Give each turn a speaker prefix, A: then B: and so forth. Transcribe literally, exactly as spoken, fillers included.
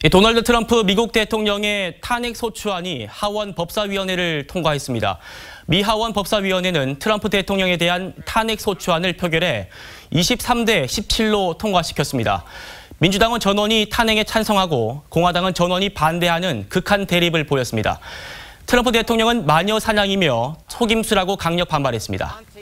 A: 도널드 트럼프 미국 대통령의 탄핵 소추안이 하원 법사위원회를 통과했습니다. 미 하원 법사위원회는 트럼프 대통령에 대한 탄핵 소추안을 표결해 이십삼 대 십칠로 통과시켰습니다. 민주당은 전원이 탄핵에 찬성하고 공화당은 전원이 반대하는 극한 대립을 보였습니다. 트럼프 대통령은 마녀 사냥이며 속임수라고 강력 반발했습니다.